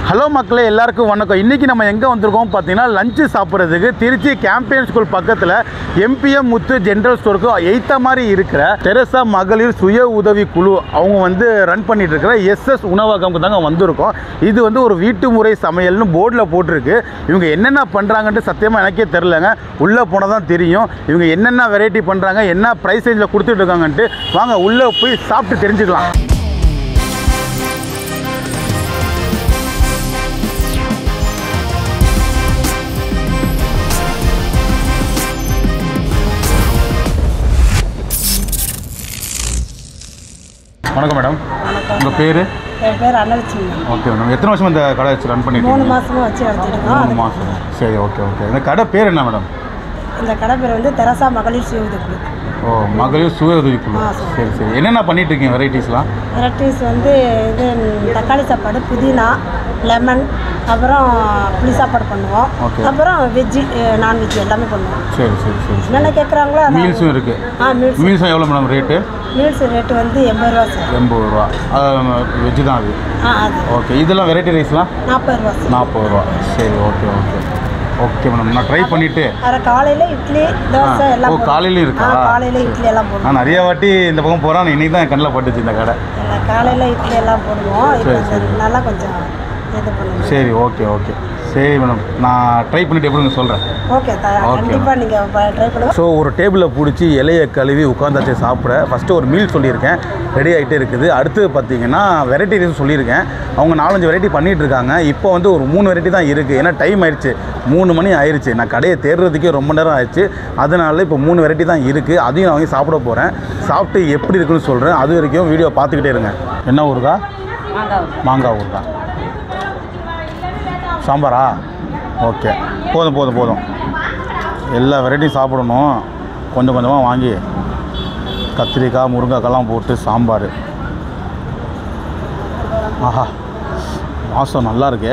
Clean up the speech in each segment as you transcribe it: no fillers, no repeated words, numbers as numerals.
Hello மக்களே, எல்லாருக்கும் வணக்கம். இன்றைக்கி நம்ம எங்கே வந்திருக்கோம் பார்த்தீங்கன்னா, லஞ்சு சாப்பிட்றதுக்கு திருச்சி கேம்பெயின் ஸ்கூல் பக்கத்தில் எம்பிஎம் முத்து ஜென்ரல் ஸ்டோருக்கு எய்த்த மாதிரி இருக்கிற தெரசா மகளிர் சுய உதவி குழு அவங்க வந்து ரன் பண்ணிட்டு இருக்கிற எஸ்எஸ் உணவகம்க்கு தாங்க வந்திருக்கோம். இது வந்து ஒரு வீட்டு முறை சமையல்னு போர்டில் போட்டிருக்கு. இவங்க என்னென்ன பண்ணுறாங்கன்ட்டு சத்தியமாக எனக்கே தெரிலங்க. உள்ளே போனால் தான் தெரியும் இவங்க என்னென்ன வெரைட்டி பண்ணுறாங்க, என்ன ப்ரைஸ் ரேஞ்சில் கொடுத்துட்டு இருக்காங்கன்ட்டு. வாங்க உள்ளே போய் சாப்பிட்டு தெரிஞ்சுக்கலாம். வணக்கம் மேடம். உங்கள் பேர்? என் பேர் அன்னலட்சுமி. Okay madam. எத்தனை வருஷம் இந்த கடை வச்சு ரன் பண்ணிட்டு? 3 மாதமாக வச்சு நடத்திட்டுருக்கோம். 3 மாதம். சரி, ஓகே ஓகே. இந்த கடை பேர் என்ன மேடம்? இந்த கடை பேர் வந்து தெரசா மகளிர் சுய உதவி குழு. ஓ, மகளிர் சுய உதவி குழு. சரி சரி. என்னென்ன பண்ணிட்டு இருக்கீங்க வெரைட்டிஸ்லாம்? வெரைட்டிஸ் வந்து இது தக்காளி சாப்பாடு, புதினா, லெமன், அப்புறம் புளி சாப்பாடு பண்ணுவோம். அப்புறம் வெஜ்ஜு, நான்வெஜ் எல்லாமே பண்ணுவோம். சரி சரி சரி. என்னென்ன கேட்குறாங்களோ மீல்ஸும் இருக்குது. மீல்ஸும் எவ்வளோ மேடம் ரேட்டு? மீல்ஸ் ரேட்டு வந்து 80 ரூபா சார். 80 ரூபா. வெஜ்ஜு தான் அது. அது ஓகே. இதெல்லாம் வெரைட்டி ரைஸ்லாம் 40 ரூபா சார். 40 ரூபா. சரி, ஓகே ஓகே ஓகே மேடம். நான் ட்ரை பண்ணிவிட்டு காலையில் இட்லி, தோசை எல்லாம். ஓ, காலையிலும் இருக்கா? காலையில் இட்லி எல்லாம் போடுவோம். நான் நிறைய வாட்டி இந்த பக்கம் போகிறேன். இன்றைக்கி தான் என் கண்ணில் பட்டுச்சு இந்த கடை. காலையில் இட்லி எல்லாம் போடுவோம். இப்போ நல்லா கொஞ்சம் இது பண்ணுவோம். சரி, ஓகே ஓகே. சரி மேடம், நான் ட்ரை பண்ணிவிட்டு எப்படின்னு சொல்கிறேன். ஓகே, கண்டிப்பாக நீங்கள் ட்ரை பண்ணுங்கள். ஸோ ஒரு டேபிளில் பிடிச்சி இலையை கழுவி உட்காந்தாச்சு சாப்பிட. ஃபஸ்ட்டு ஒரு மீல் சொல்லியிருக்கேன், ரெடி ஆகிட்டே இருக்குது. அடுத்து பார்த்தீங்கன்னா வெரைட்டி ரைஸ் சொல்லியிருக்கேன். அவங்க 4-5 வெரைட்டி பண்ணிகிட்டு இருக்காங்க. இப்போ வந்து ஒரு 3 வெரைட்டி தான் இருக்குது. ஏன்னா டைம் ஆயிடுச்சு, 3 மணி ஆயிடுச்சு. நான் கடையை தேடுறதுக்கே ரொம்ப நேரம் ஆயிடுச்சு. அதனால இப்போ 3 வெரைட்டி தான் இருக்குது. அதையும் நான் வாங்கி சாப்பிட போகிறேன். சாப்பிட்டு எப்படி இருக்குன்னு சொல்கிறேன். அது வரைக்கும் வீடியோ பார்த்துக்கிட்டே இருங்க. என்ன ஊருக்கா? மாங்காய் ஊருக்கா. சாம்பாரா? ஓகே, போதும் போதும் போதும். எல்லா வெரைட்டியும் சாப்பிடணும். கொஞ்சம் கொஞ்சமாக வாங்கி கத்திரிக்காய், முருங்கைக்காய்லாம் போட்டு சாம்பார். ஆஹா, வாசம் நல்லா இருக்கு.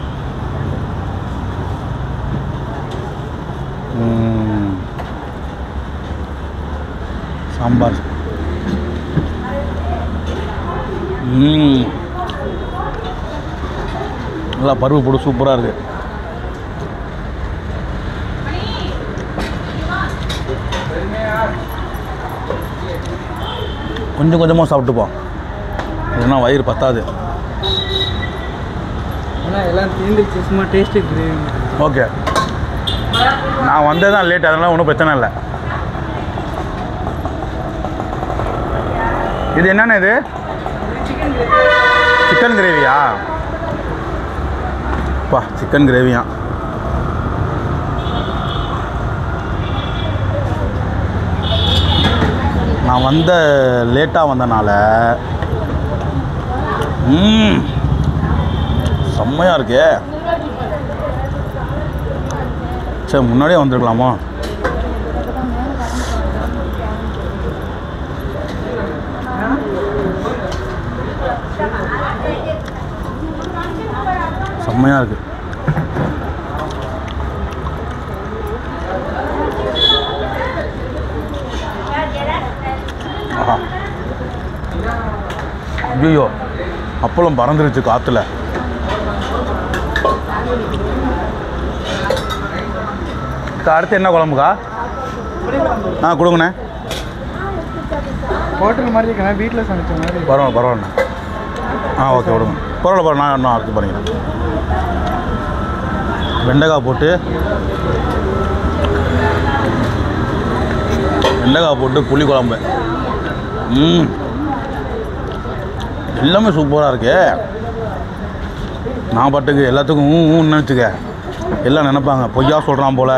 சாம்பார். நல்லா பருப்பு போட்டு சூப்பராக இருக்குது. கொஞ்சம் கொஞ்சமாக சாப்பிட்டுப்போம், இல்லைன்னா வயிறு பத்தாது. எல்லாம் தீர்ந்துச்சு, சும்மா டேஸ்ட் இருக்குது. ஓகே, நான் வந்தே தான் லேட், அதனால் ஒன்றும் பிரச்சனை இல்லை. இது என்னென்ன? இது சிக்கன் கிரேவியா? பா, சிக்கன் கிரேவியா? நான் லேட்டாக வந்தனால செம்மையாக இருக்கே. சரி, முன்னாடியே வந்திருக்கலாமா? செம்மையாக இருக்குது. ஐயோ, அப்பளம் பறந்துருச்சு காற்றுல. அடுத்து என்ன குழம்புக்கா? கொடுங்கண்ணே. ஹோட்டல் மாதிரி இருக்கா? வீட்டில் சமைச்ச மாதிரி? பரவாயில்ல பரவாயில்லண்ணா. ஓகே, விடுங்க. பரவாயில்ல, நான் அடுத்து பண்ணிக்கிறேன். வெண்டைக்காய் போட்டு புளி குழம்பு. எல்லாமே சூப்பராக இருக்கு. நான் பாட்டுக்கு எல்லாத்துக்கும் நினச்சிக்க, எல்லாம் நினைப்பாங்க பொய்யா சொல்கிறான் போல்.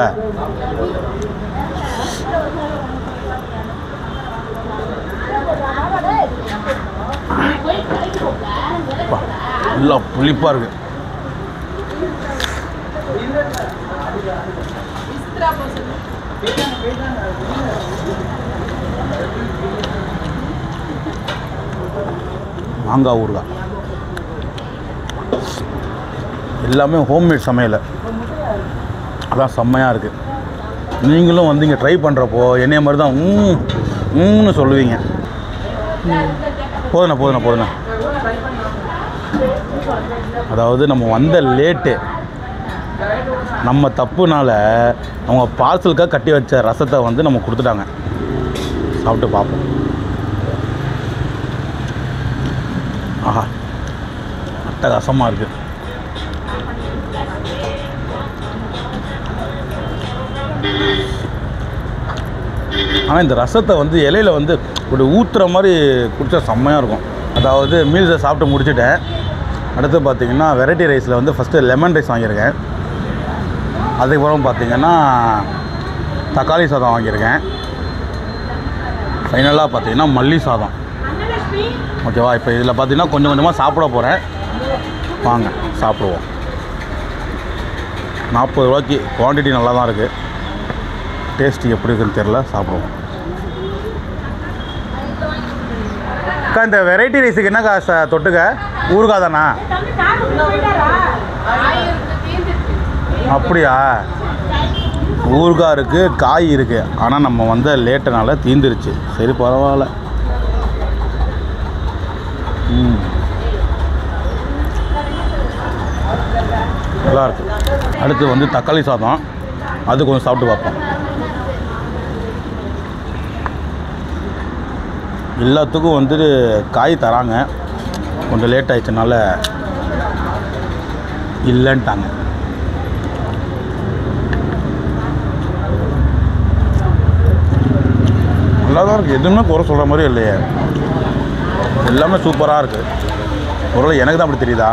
நல்லா புளிப்பாக இருக்கு. மாங்காய் ஊறுகாய் எல்லாமே ஹோம்மேட் சமையல். அதான் செம்மையாக இருக்குது. நீங்களும் வந்து இங்கே ட்ரை பண்ணுறப்போ என்னைய மாதிரி தான் ன்னு சொல்லுவீங்க. போதுண்ணா. அதாவது நம்ம வந்த லேட்டு, நம்ம தப்புனால அவங்க பார்சலுக்காக கட்டி வச்ச ரசத்தை வந்து நம்ம கொடுத்துட்டாங்க. சாப்பிட்டு பார்ப்போம். ஆஹா, அட்டகாசமாக இருக்குது. ஆனால் இந்த ரசத்தை வந்து இலையில வந்து ஒரு ஊற்றுற மாதிரி குடித்தா செம்மையாக இருக்கும். அதாவது மீல்ஸை சாப்பிட்டு முடிச்சுட்டேன். அடுத்து பார்த்திங்கன்னா வெரைட்டி ரைஸில் வந்து ஃபஸ்ட்டு லெமன் ரைஸ் வாங்கியிருக்கேன். அதுக்கப்புறம் பார்த்திங்கன்னா தக்காளி சாதம் வாங்கியிருக்கேன். ஃபைனலாக பார்த்திங்கன்னா மல்லி சாதம். ஓகேவா? இப்போ இதில் பார்த்திங்கன்னா கொஞ்சம் கொஞ்சமாக சாப்பிட போகிறேன். வாங்க சாப்பிடுவோம். 40 ரூபாய்க்கு குவான்டிட்டி நல்லா தான் இருக்குது. டேஸ்ட்டு எப்படி இருக்குன்னு தெரில, சாப்பிடுவோம். அக்கா, இந்த வெரைட்டி ரைஸுக்கு என்னக்கா தொட்டுக்க? ஊறுகாய் தானா? அப்படியா? ஊறுகாய் இருக்குது, காய் இருக்குது. ஆனால் நம்ம வந்து லேட்டனால தீந்துருச்சு. சரி, பரவாயில்ல. நல்லாயிருக்கு. அடுத்து வந்து தக்காளி சாதம், அது கொஞ்சம் சாப்பிட்டு பார்ப்போம். எல்லாத்துக்கும் வந்துட்டு காய் தராங்க. கொஞ்சம் லேட் ஆயிடுச்சுனால இல்லைன்ட்டாங்க. நல்லா தான் இருக்குது. எதுவுமே குறை சொல்கிற மாதிரி இல்லையே. எல்லாமே சூப்பராக இருக்குது. ஒருவேளை எனக்கு தான் அப்படி தெரியுதா?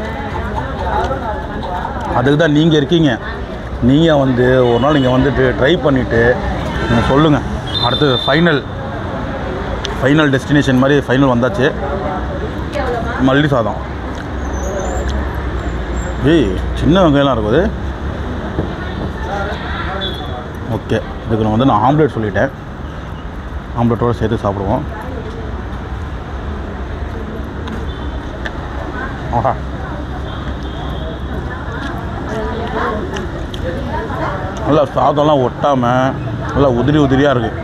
அதுக்கு தான் நீங்கள் இருக்கீங்க. நீங்கள் வந்து ஒரு நாள் நீங்கள் வந்துட்டு ட்ரை பண்ணிவிட்டு நீங்கள் சொல்லுங்கள். அடுத்து ஃபைனல் டெஸ்டினேஷன் மாதிரி ஃபைனல் வந்தாச்சு. மல்லி சாதம். ஏய், சின்ன வெங்காயம்லாம் இருக்குது. ஓகே, இதுக்கு நான் வந்து ஆம்லேட் சொல்லிட்டேன். ஆம்லேட்டோடு சேர்த்து சாப்பிடுவோம். ஆஹா, நல்லா சாதம்லாம் ஒட்டாமல் நல்லா உதிரியாக இருக்குது.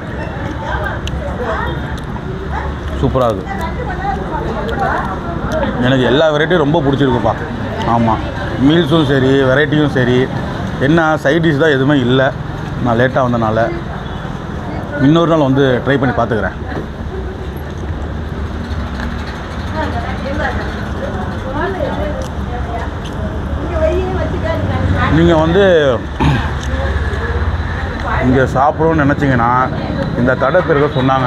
சூப்பராக இருக்குது. எனக்கு எல்லா வெரைட்டியும் ரொம்ப பிடிச்சிருக்குப்பா. ஆமாம், மீல்ஸும் சரி, வெரைட்டியும் சரி. என்ன சைட் டிஷ் தான் எதுவுமே இல்லை. நான் லேட்டாக வந்தனால இன்னொரு நாள் வந்து ட்ரை பண்ணி பார்த்துக்கிறேன். நீங்கள் வந்து இங்கே சாப்பிடணும்னு நினச்சிங்கன்னா இந்த கடை பேருக்கு சொன்னாங்க.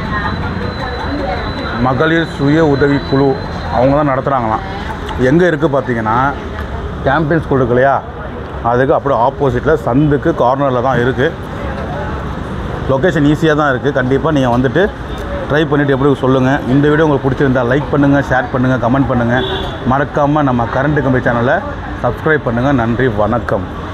மகளிர் சுய உதவி குழு அவங்க தான் நடத்துகிறாங்களாம். எங்கே இருக்குது பார்த்தீங்கன்னா கேம்பெயின் ஸ்கூல் இருக்கு இல்லையா, அதுக்கு அப்படியே ஆப்போசிட்டில் சந்துக்கு கார்னரில் தான் இருக்குது. லொக்கேஷன் ஈஸியாக தான் இருக்குது. கண்டிப்பாக நீங்கள் வந்துட்டு ட்ரை பண்ணிவிட்டு எப்படி சொல்லுங்கள். இந்த வீடியோ உங்களுக்கு பிடிச்சிருந்தால் லைக் பண்ணுங்கள், ஷேர் பண்ணுங்கள், கமெண்ட் பண்ணுங்கள். மறக்காமல் நம்ம கரண்ட் கம்பி சேனலை சப்ஸ்கிரைப் பண்ணுங்கள். நன்றி, வணக்கம்.